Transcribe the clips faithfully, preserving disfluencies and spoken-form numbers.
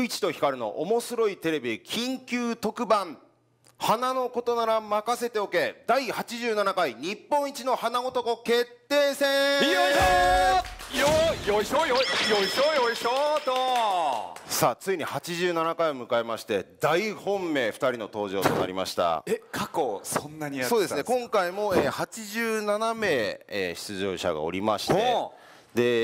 一と光の面白いテレビ緊急特番花のことなら任せておけだいはちじゅうななかい日本一の花男決定戦。 よいしょよいしょよいしょよいしょと。 さあついにはちじゅうななかいを迎えまして大本命ふたりの登場となりました。 え過去そんなにやってたそんですか。 うですね、今回も、えー、はちじゅうななめい、えー、出場者がおりまして、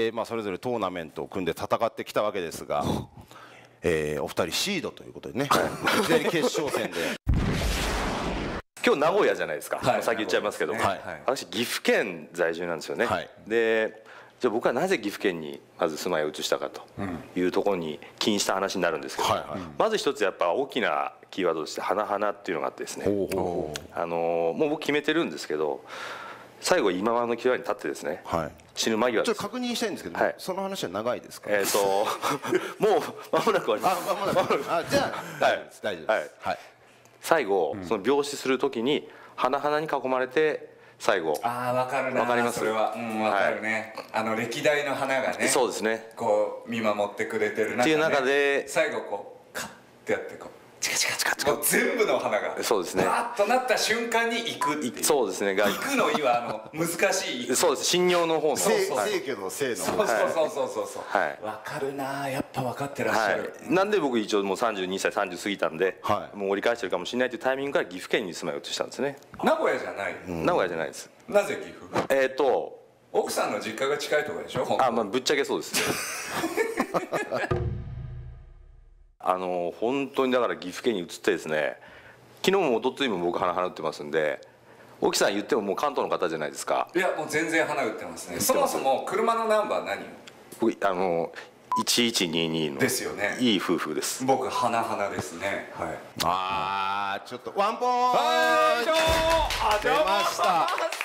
で、まあ、それぞれトーナメントを組んで戦ってきたわけですが、えー、お二人シードということでね、いきなり決勝戦で。 今日名古屋じゃないですか、 はい、 先言っちゃいますけど、 はい、 私岐阜県在住なんですよね、はい、でじゃあ僕はなぜ岐阜県にまず住まいを移したかというところに起因した話になるんですけど、はいはい、まず一つやっぱ大きなキーワードとして花々っていうのがあってですね、あのもう僕決めてるんですけど最後今川の際に立ってですね、はい、死ぬ間際です。 ちょっと確認したいんですけど、はい、その話は長いですか。 えっともう間もなく終わります。 あ、間もなく。あ、じゃあ、はい、大丈夫です。はい。 最後、その病死するときに花々に囲まれて最後。 ああ、わかるな。 わかります。 それは、うん、わかるね。あの歴代の花がね。 そうですね。 こう見守ってくれてる中で。 っていう中で最後こうカッてやってこう。チカチカチカチカ全部の花がそうですねバーッとなった瞬間に行くっていう。 そうですね。 行くの意はあの難しい。 そうです。神尿の方の生家の生の。 そうそうそうそうそう。はい。わかるな。やっぱ分かってらっしゃる。 なんで僕一応もうさんじゅうにさいさんじゅう過ぎたんで、もう折り返してるかもしれないというタイミングから岐阜県に住まいを移したんですね。 名古屋じゃない。 名古屋じゃないです。 なぜ岐阜？ えっと奥さんの実家が近いとかでしょ？ あ、まあぶっちゃけそうです。あの本当にだから岐阜県に移ってですね、昨日も一昨日も僕花花打ってますんで、沖さん言ってももう関東の方じゃないですか。 いやもう全然花打ってますね。そもそも車のナンバー何？ 僕あのいちいちににのですよね。 いい夫婦です。 僕花花ですね。はい。 ああちょっとワンポーン。 はい。 出ました。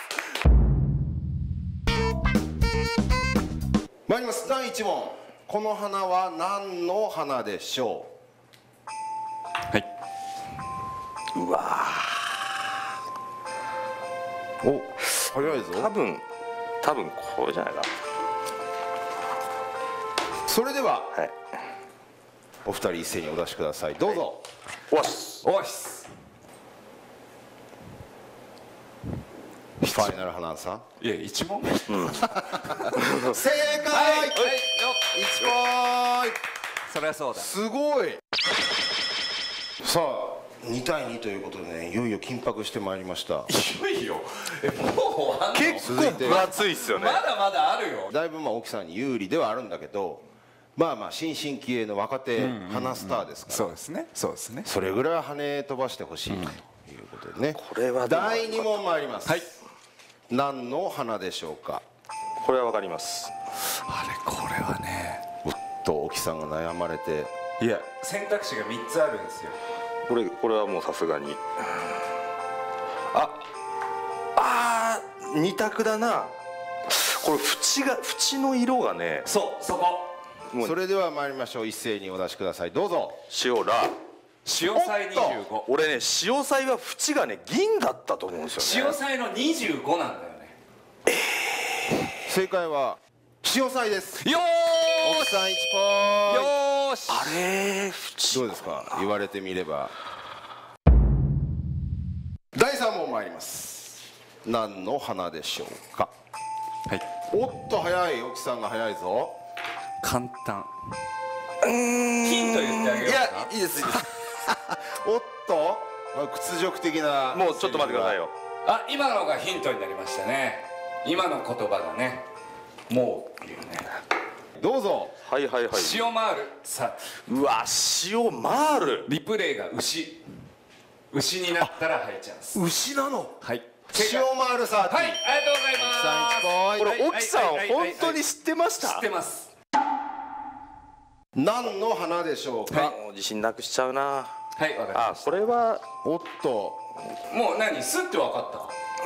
参ります。だいいちもん。この花は何の花でしょう。はい。 うわお、早いぞ。 多分多分これじゃないか。 それでは、 はい、 お二人一斉にお出しください。どうぞ。 おっすおっす。 ファイナル花さん。 いや一問。うん、 正解。はい、 はい、 いちポイント。 そりゃそうだ。 すごい。さあにたいにということでね、いよいよ緊迫してまいりました。 いよいよ。えもうあんの？ 結構分厚いっすよね。 まだまだあるよ。 だいぶまあ沖さんに有利ではあるんだけど、まあまあ新進気鋭の若手花スターですから。 そうですね。そうですね。 それぐらい跳ね飛ばしてほしいということでね。 これはだいにもん参ります。 はい。 何の花でしょうか。 これはわかります。 あれこれはね。 おっと沖さんが悩まれて。 いや選択肢がみっつあるんですよ。 これこれはもうさすがに。ああー二択だな。これ縁が縁の色がね。 そうそこ。 それでは参りましょう。一斉にお出しください。どうぞ。 塩ラ。 塩菜にじゅうご。 俺ね塩菜は縁がね銀だったと思うんですよね。 塩菜のにじゅうごなんだよね。 えー、正解は塩菜です。 よー奥さんいちポイント。 よーし。 あれどうですか言われてみれば。だいさんもん参ります。何の花でしょうか。 はい。 おっと早い。沖さんが早いぞ。 簡単。ヒント言ってあげようか。 いやいいですいいです。 おっと屈辱的な。 もうちょっと待ってくださいよ。 あ今のがヒントになりましたね。今の言葉がねもうっていうね。 どうぞ。 はいはいはい。 塩マールさうわ塩マール。 リプレイが牛牛になったら入っちゃうんです。 牛なの。 はい。 塩マールサーティ。 はいありがとうございます。 さんいちポイント。 これ沖さん本当に知ってました？ 知ってます。 何の花でしょうか。 もう自信なくしちゃうな。 はいわかりましあこれはおっと。 た。もう何すって分かった。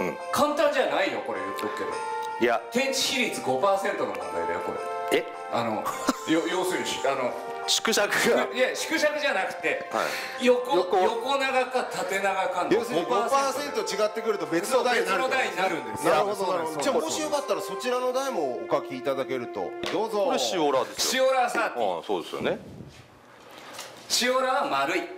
うん。簡単じゃないよこれ言っとくけど。 いや天地比率 ごパーセント の問題だよこれ。 えあのよ要するにあの縮尺がいや縮尺じゃなくて、 はい、 横横横長か縦長かの要するに ごパーセント 違ってくると別の台になる。 別の台になるんですよ。 なるほどなるほど。じゃあもしよかったらそちらの台もお書きいただけるとどうぞ。 これ塩ラですよ。 塩ラサーティ。 ああそうですよね。 塩ラは丸い。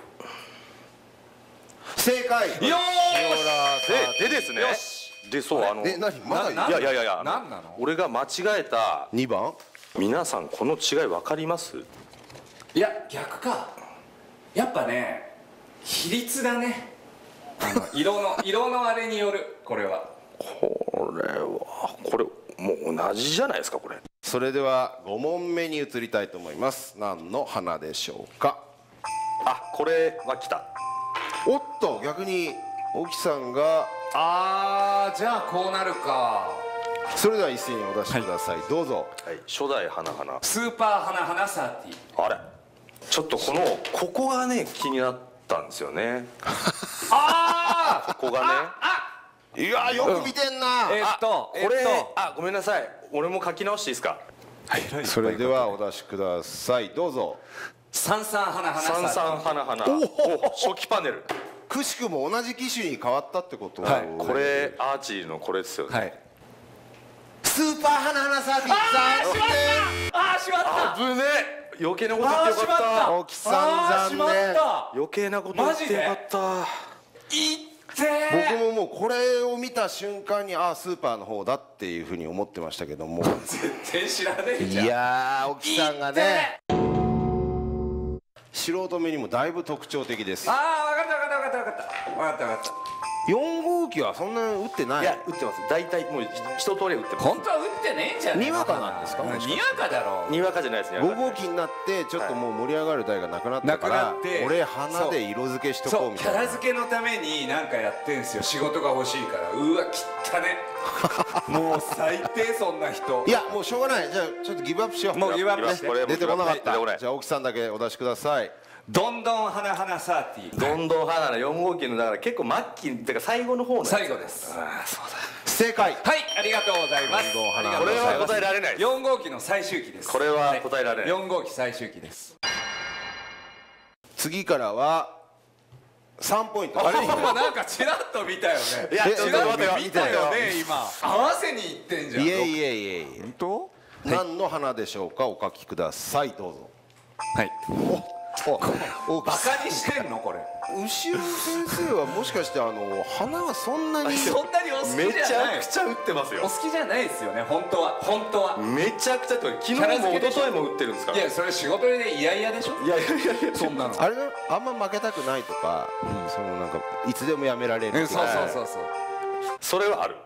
正解。 よーし。 塩ラででですね。でそうあのえ何まだいいやいやいやいや何なの？ 俺が間違えたにばん。 皆さんこの違い分かります？ いや逆か。やっぱね比率だね。あの色の色のあれによる。これはこれはこれもう同じじゃないですかこれ。 それではごもんめに移りたいと思います。何の花でしょうか。 あこれは来た。 おっと逆に沖さんが。 あーじゃあこうなるか。 それでは一斉にお出しください、どうぞ。 はい、初代花々 スーパー花々サーティー。 あれちょっとこのここがね気になったんですよね。 ああここがねいやよく見てんな、 えっとこれ、 えっとあごめんなさい俺も書き直していいですか。 それではお出しください、どうぞ。 三三花々サーティー。 三三花々お初期パネル。 くしくも同じ機種に変わったってことは、 はいこれアーチーのこれですよね。 はい。 スーパー花々サービス。 あーしまったあーしまった危ねえ余計なこと言ってよかっあーしまったた。 沖さん残あーしまっ念。 た。 余計なこと言ってよかった。 いってー。 僕ももうこれを見た瞬間にああスーパーの方だっていうふうに思ってましたけども全然知らねえいじゃん。 やー沖さんがね素人目にもだいぶ特徴的です。 ああ分かった分かった分かった分かった分かった。 よん号機はそんなに打ってない。 いや打ってます大体もう一通り打ってます。 本当は打ってねえんじゃねえにわかなんですかうんもしかしてにわかだろう。 にわかじゃないですね。 ご号機になってちょっともう盛り上がる台がなくなったから、 なくなって俺花で色付けしとこそううみたいな。 キャラ付けのために何かやってんすよ。仕事が欲しいから。うわきったねもう最低そんな人。 いやもうしょうがない。じゃあちょっとギブアップしよう。 もうギブアップしてこれ出てこなかった。 出てこないじゃあ沖さんだけお出しください。 どんどん花々サーティー。 どんどん花々よん号機のだから結構末期っていうか最後の方のやつ。 最後です。 ああそうだ。 正解。 はいありがとうございます。 どんどん花々 ありがとうございますこれは答えられないです。 よん号機の最終期です。 これは答えられないよん号機最終期です。 次からはさんポイント。 あれ今なんかチラッと見たよね。 いやえちょっと待ってよ見たよね今。合わせにいってんじゃん。 いえいえいえいえ。 本当？ 何の花でしょうかお書きください、どうぞ。 はい。 おバカにしてんのこれ。 後ろ先生はもしかしてあの花はそんなにそんなにお好きじゃない。 めちゃくちゃ打ってますよ。 お好きじゃないですよね本当は本当は。 めちゃくちゃって昨日も一昨日も打ってるんですから。 いやそれ仕事で嫌々でしょ。 いやいやいやいやそんなの。 あれだあんま負けたくないとか、そのなんかいつでもやめられるとか、 そうそうそうそう。 それはある。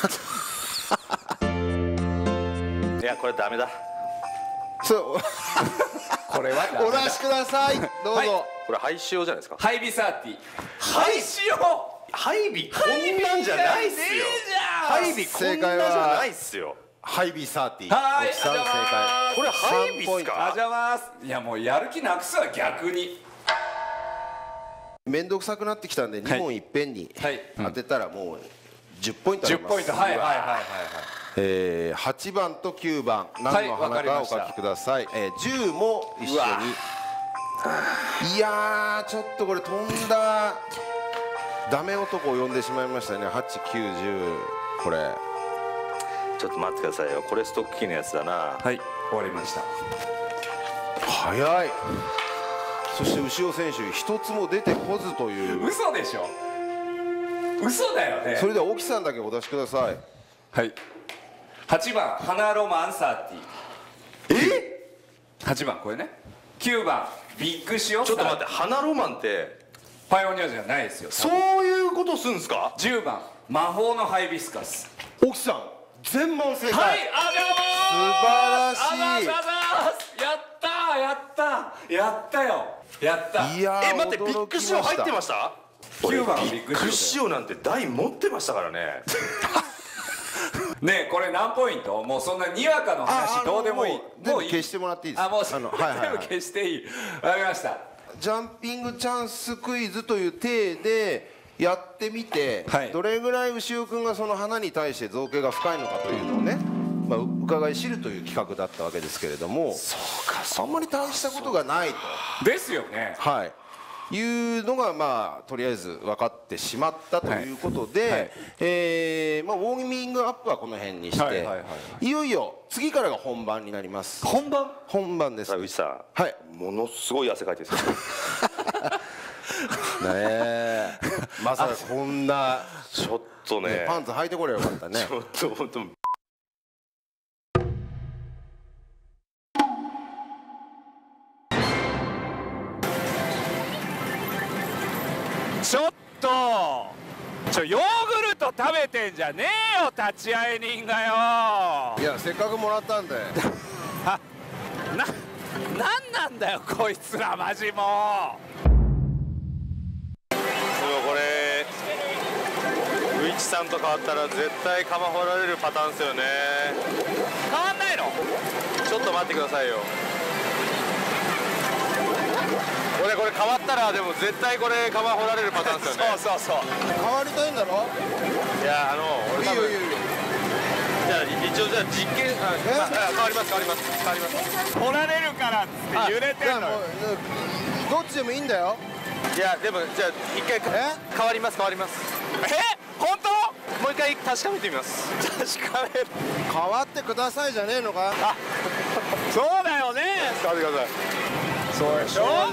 いやこれダメだ。 そうこれはお出しくださいどうぞ、 はいこれ廃止用じゃないですか。 ハイビサーティー。廃止よ。 ハイビこんなんじゃないっすよ。ハイビこんなんじゃないっすよ。 ハイビーサーティー。 はーい沖さん正解。 これハイビっすあか。 じゃます。いやもうやる気なくすわ逆に。 面倒くさくなってきたんでに問いっぺんにはい当てたらもうじゅっポイントあじゅります。 っポイントはいはいはいはいはい。 えー、はちばんときゅうばん何のはいわか花かおりました書きください、えー、じゅうも一緒に。いやーちょっとこれ飛んだダメ男を呼んでしまいましたね。はちきゅうじゅうこれちょっと待ってくださいよ。これストック機のやつだな。 はい終わりました。 早い。そして牛尾選手一つも出てこずという。 嘘でしょ。嘘だよね。 それでは沖さんだけお出しください。 はいはちばん花ロマンサーティー。えはちばんこれね。きゅうばんビッグシオ。 ちょっと待って花ロマンってパイオニアじゃないですよ。 そういうことすんですか。 じゅうばん魔法のハイビスカス。 沖さん全問正解。 はいありがとうございます。 素晴らしいありがとうございますやったーやったやったよやったいやーえ待ってビッグシオ入ってました。 きゅうばんビッグシオなんて台持ってましたからね。 ねえこれ何ポイント。もうそんなにわかの話どうでもいい。 全もういい部消してもらっていいですか。 あもうあのはいはいはい全部消していい。わかりました。 ジャンピングチャンスクイズという体でやってみて、 はいどれぐらい牛尾君がその花に対して造形が深いのかというのをね、まあ、伺い知るという企画だったわけですけれども、そうかあんまり大したことがないと。 ですよね。 はいいうのがまあとりあえず分かってしまったということで、はいえーまあ、ウォーミングアップはこの辺にして、いよいよ次からが本番になります。 本番本番です。 内さん、 はい、 ものすごい汗かいてるんですよ。 ねえ、まさかこんなちょっとね、 パンツ履いてこればよかったね。 ちょっと本当。 ちょっとちょヨーグルト食べてんじゃねえよ立会人がよ。 いやせっかくもらったんでな、なんなんだよこいつらマジもう。 でもこれウイチさんと変わったら絶対釜掘られるパターンですよね。 変わんないの？ ちょっと待ってくださいよ。俺これ変わったらでも絶対これ釜掘られるパターンですよね。 そうそうそう。 変わりたいんだろ。 いやあの俺多分いいよいいよ。 じゃあ一応じゃあ実験あ、まあ、変わります変わります変わります。 掘られるからっつって揺れてんのよ。 どっちでもいいんだよ。 いやでもじゃあ一回変わります変わります。 え本当？ もう一回確かめてみます。 確かめる。 変わってくださいじゃねえのか。 あ、そうだよね。 変わってください。 そうでしょ。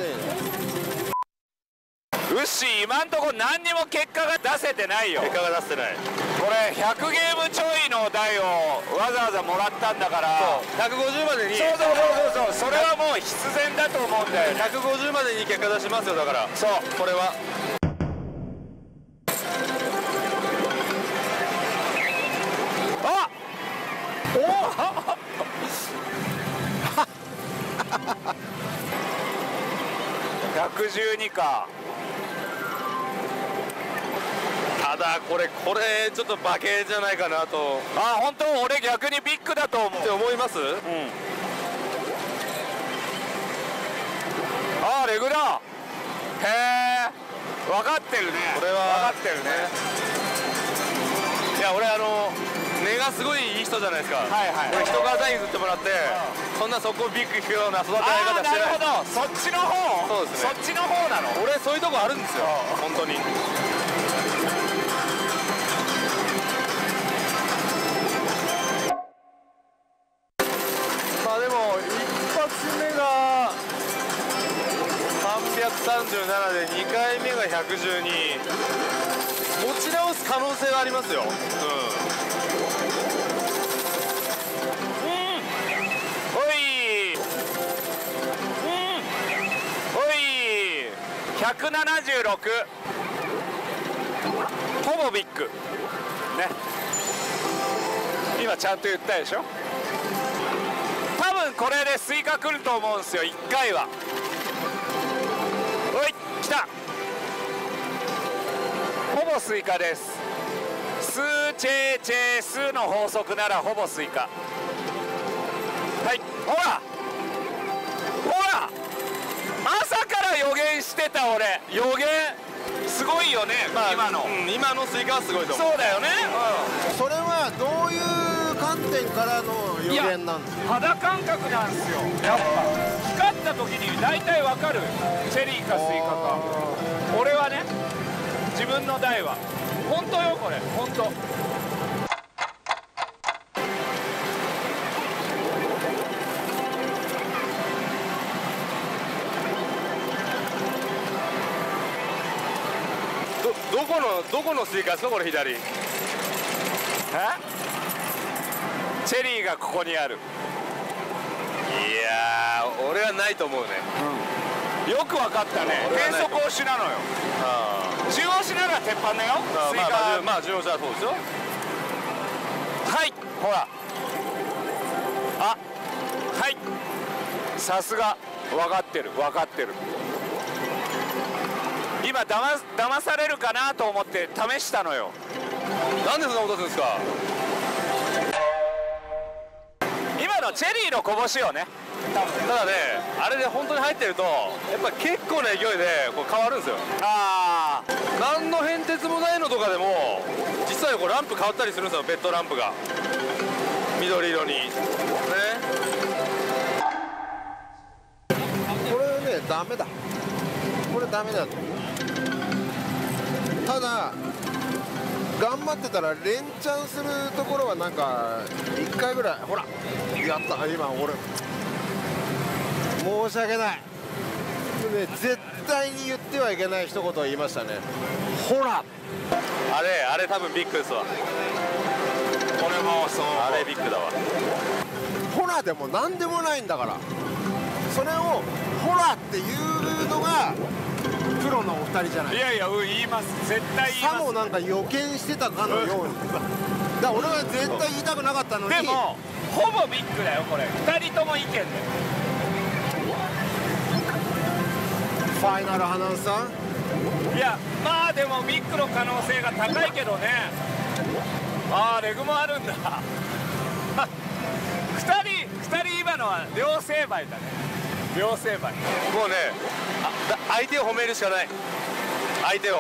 ウッシー今んとこ何にも結果が出せてないよ。 結果が出せてない。 これひゃくゲームちょいの台をわざわざもらったんだから。 そうひゃくごじゅうまでに。 そうそうそうそう。それはもう必然だと思うんだよね。 ひゃくごじゅうまでに結果出しますよ。だからそうこれはあおひゃくじゅうにか。 ただこれこれちょっと化けじゃないかなと。 あ本当俺逆にビッグだと思うって思います？うん。 あレグラー。へえ分かってるね。 これは分かってるね。 いや俺あの根がすごいいい人じゃないですか。 はいはい。 これ人からサインずってもらって、そんなそこビッグ引くような育て方してない。 ああなるほど。そっちの方。 そうですね。 そっちの方なの。 俺そういうとこあるんですよ本当に。まあでも一発目がさんびゃくさんじゅうななでにかいめがひゃくじゅうに。持ち直す可能性はありますよ。うん。 おい、うん、おい、ひゃくななじゅうろく、ほぼビッグね。今ちゃんと言ったでしょ。多分これでスイカ来ると思うんですよいっかいは。おい来た。ほぼスイカです。スーチェーチェースーの法則ならほぼスイカ。はいほらほら朝から予言してた俺。予言すごいよね、まあ、今の、 うん、今のスイカはすごいと思う。 そうだよね、 うん、それはどういう観点からの予言なんですか？ 肌感覚なんですよ。やっぱ光った時に大体わかる。チェリーかスイカか。俺はね自分の台は本当よこれ本当。 どこのどこのスイカですかこれ左？え？ チェリーがここにある。 いやー俺はないと思うね。 うん、よくわかったね。変則押しなのよ。中押しなら鉄板だよ。 あスイカまあまあ中押しはそうですよ。 はいほらあはいさすが分かってる分かってる。今だま騙されるかなと思って試したのよ。 なんでそんなことするんですか？ 今のチェリーのこぼしよね。 ただねあれで本当に入ってるとやっぱ結構な勢いでこう変わるんですよ。 ああ何の変哲もないのとかでも実際こうランプ変わったりするんですよ。ベッドランプが緑色にね。 これねダメだ。これダメだと。ただ頑張ってたら連チャンするところはなんかいっかいぐらい、ほらやった。今俺申し訳ない、ね、絶対に言ってはいけない一言を言いましたね。ほらあれあれ多分ビッグですわ。これもそう、あれビッグだわ。 ほらでも何でもないんだから、それをほらっていうのがプロのお二人じゃない。 いやいや、うん、言います、絶対言います。 さもなんか予見してたかのように、だから俺は絶対言いたくなかったのに。 でもほぼビッグだよこれ、ふたりとも意見で。 ファイナルアナウンサー、 いやまあでもビッグの可能性が高いけどね。ああレグもあるんだふたりふたり今のは両成敗だね、両成敗。 もうね、あ相手を褒めるしかない。相手を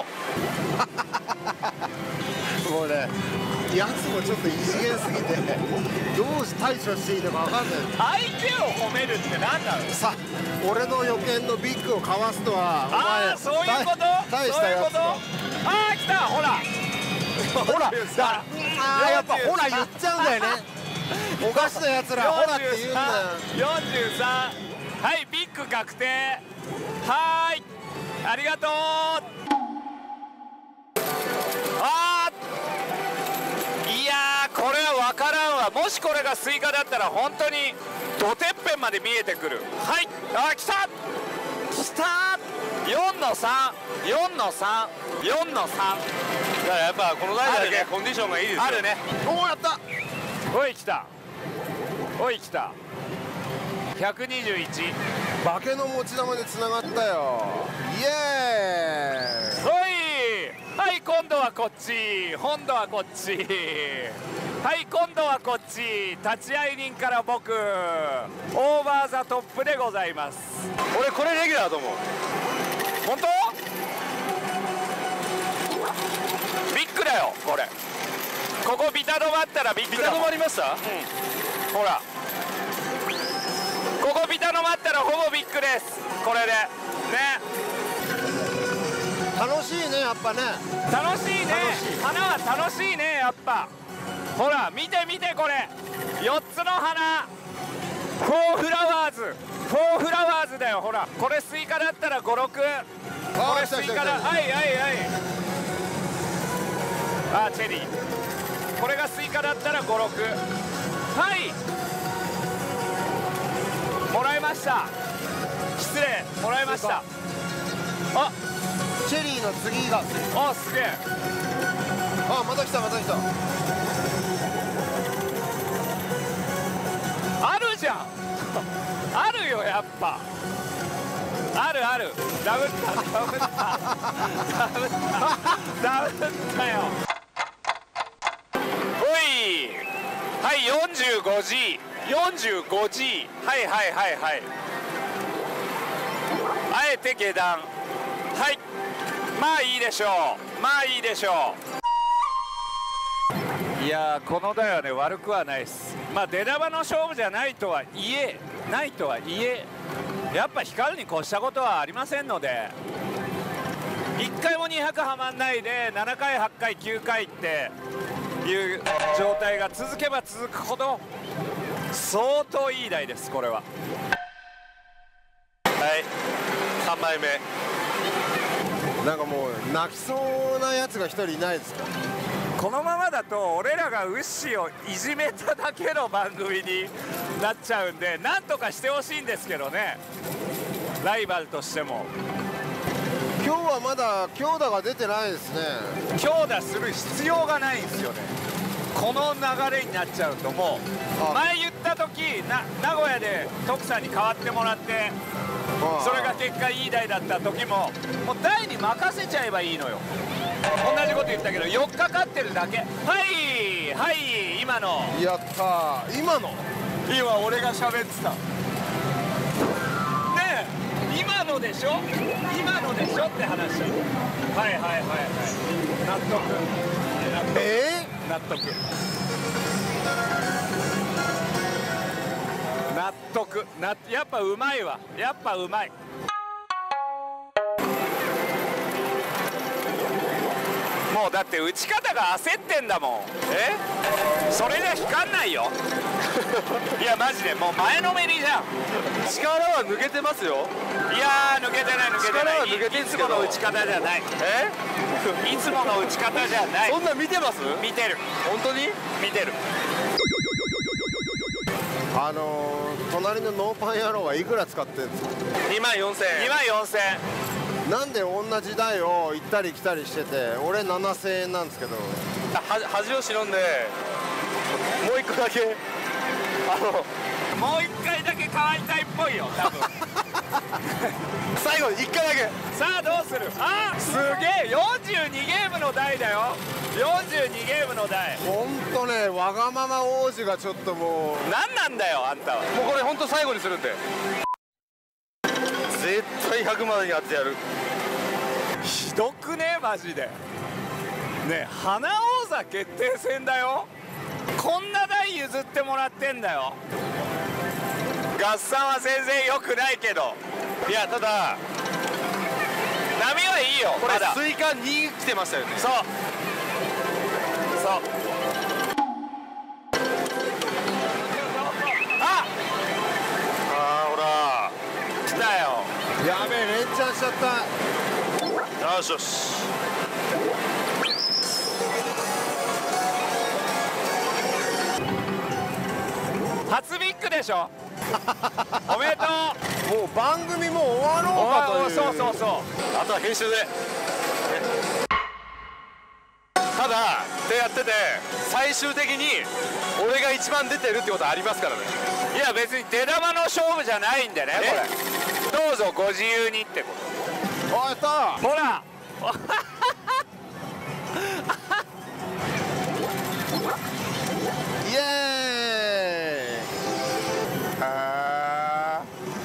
もうね、やつもちょっと異次元すぎてどう対処していいのか分かんない。 相手を褒めるってなんだろう。 さ俺の予見のビッグをかわすとは、 ああそういうこと、 大したやつと。 ああ来た、ほらほら、だああやっぱほら言っちゃうんだよねおかしなやつらほらって言うんだよ。 よんじゅうさん、はいビッグ確定。はーいありがとう。あーいやーこれは分からんわ。もしこれがスイカだったら本当にどてっぺんまで見えてくる。はい、あ来た来たよんのさん、よんのさん、よんのさん。 だからやっぱこのライダーだけコンディションがいいですよ。 あるね。 おおやった。 おい来た、おい来た。ひゃくにじゅういち。 化けの持ち玉でつながったよ。イエーイ。 おいはい今度はこっち、今度はこっち、はい今度はこっち。立会人から僕オーバーザトップでございます。 俺これレギュラーだと思う。 本当ビッグだよこれ。ここビタ止まったらビッグだもん。 ビタ止まりました、 うん、ほらここビタ止まったらほぼビッグです。これでね、 楽しいねやっぱね。 楽しいね。花は楽しいねやっぱ。ほら見て見てこれよっつの花、フォーフラワーズ、フォーフラワーズだよ。ほらこれスイカだったらご、ろく、これスイカだ。はいはいはい。あチェリー、これがスイカだったらご、ろく。はいもらいました。失礼もらいました。あチェリーの次があすげえ。 あまた来たまた来た。 あるじゃんあるよやっぱ。あるある。ダブったダブったダブったダブったよ。おいはいよんじゅうごジー、よんじゅうごジー、はいはいはいはい。あえて下段、はいまあいいでしょう、まあいいでしょう。いやーこの台はね悪くはないです。まあ出玉の勝負じゃないとはいえないとはいえやっぱ光るに越したことはありませんので、いっかいもにひゃくはまんないでななかいはっかいきゅうかいっていう状態が続けば続くほど相当いい台ですこれは。 はいさんまいめ。 なんかもう泣きそうなやつが一人いないですか。 このままだと俺らがウッシーをいじめただけの番組になっちゃうんで、なんとかしてほしいんですけどね、ライバルとしても。 今日はまだ強打が出てないですね。 強打する必要がないんですよね、この流れになっちゃうと。もう前言った時な名古屋で徳さんに代わってもらって、それが結果いい台だった時ももう台に任せちゃえばいいのよ。同じこと言ったけどよっかかってるだけ。はいはい今のやったー。今の今俺が喋ってたねえ今のでしょ今のでしょって話だ。はいはいはいはい納得納得、 えー、納得納得な。やっぱうまいわ、やっぱうまい。 もうだって打ち方が焦ってんだもん。えそれじゃ光んないよいやマジでもう前のめりじゃん。 力は抜けてますよ。 いやー抜けてない抜けてない。 力は抜けてんすけどいつもの打ち方じゃない。えいつもの打ち方じゃない。 そんな見てます？ 見てる。 本当に見てる。 あのー、隣のノーパン野郎はいくら使ってるんですか？ にまんよんせんえん。 にまんよんせんえん。 なんで同じ台を行ったり来たりしてて、俺ななせんえんなんですけど。 は恥を忍んでもう一個だけあのもう一回だけ買いたいっぽいよ多分最後にいっかいだけ。 さあどうする。あすげえよんじゅうにゲームの台だよ。よんじゅうにゲームの台。 ほんとね、わがまま王子がちょっともう。 何なんだよあんたは。 もうこれ本当最後にするんで絶対ひゃくまでにやってやる。 ひどくねマジで。ねえ花王座決定戦だよ。こんな台譲ってもらってんだよ。合算は全然良くないけど。 いやただ波はいいよ。 これまだスイカに来てましたよね。 そうそう。ああーほら来たよ。 やべえ、連チャンしちゃった。 よしよし。 初ビッグでしょおめでとう。 もう番組も終わろうかという。 そうそうそう。 あとは編集で。ただってやってて最終的に俺が一番出てるってことはありますからね。 いや別に出玉の勝負じゃないんでねこれ。どうぞご自由にってこあ、やったー。 と。ほらイエーイ。あ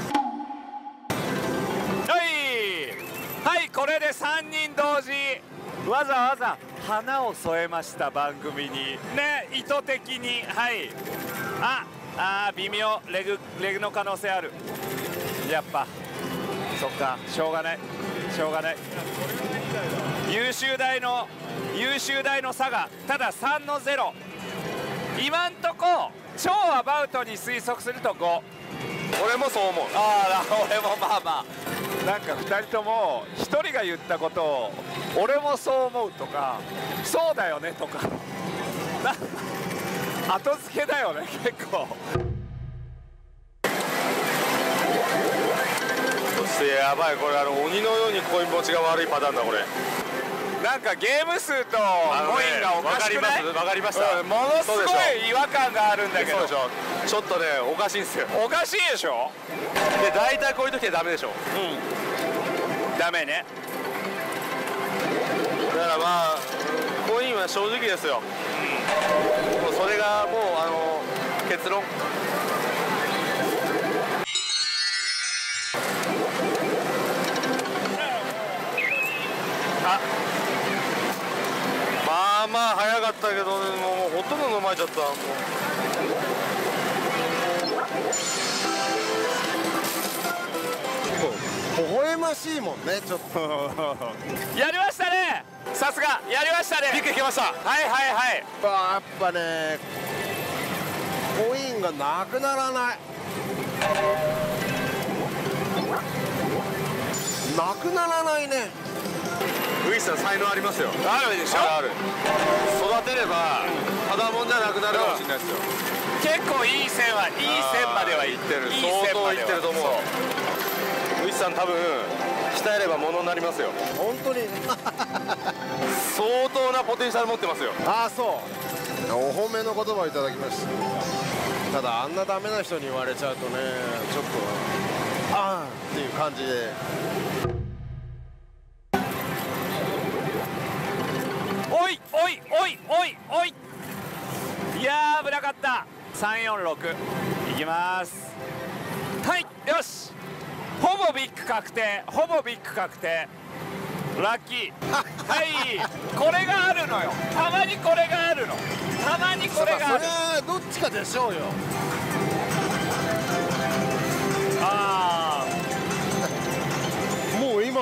はいはい、これでさんにん同時わざわざ花を添えました番組にね、意図的に。はいああー微妙。レグレグの可能性ある。やっぱそっかしょうがないしょうがない。優秀大の優秀大の差がたださんのゼロ。今んとこ超アバウトに推測するとご。 俺もそう思う。 ああ俺もまあまあなんかふたりともひとりが言ったことを俺もそう思うとかそうだよねとかな後付けだよね結構。 そしてやばいこれあの鬼のようにコイン持ちが悪いパターンだこれ。 なんかゲーム数とコインがおかしくない？ わかりました。 うん、ものすごい違和感があるんだけど。 そうでしょ。ちょっとねおかしいんですよ。 おかしいでしょ。 で大体こういう時はダメでしょ。 うんダメね。 だからまあコインは正直ですよ。うん、もうそれがもうあの結論。あまあまあ早かったけど、ね、もうほとんど飲まれちゃった。もう微笑ましいもんね、ちょっとやりましたね。さすがやりましたね。 ビッグいけました。 はいはいはい。 やっぱねコインがなくならない。なくならないね。 ウイスさん才能ありますよ。 あるでしょ。 あるある。育てればただもんじゃなくなるかもしれないですよ。 結構いい線はいい線まではいってる。いい相当線まではいってると思う。ウイスさん多分鍛えればものになりますよ。 本当に相当なポテンシャル持ってますよ。 ああそうお褒めの言葉をいただきました。ただあんなダメな人に言われちゃうとねちょっとああっていう感じで。 おいおいおいおいおい。いやー危なかった。さんよんろくいきます。はいよしほぼビッグ確定ほぼビッグ確定。ラッキーはいこれがあるのよ。たまにこれがあるの。たまにこれがある。 それはどっちかでしょうよ。 あもう今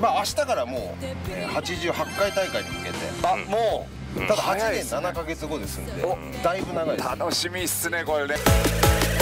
まあ明日からもうはちじゅうはちかい大会に向けて、 あもうただはちねんななかげつごですんで、だいぶ長いです。 楽しみっすねこれね。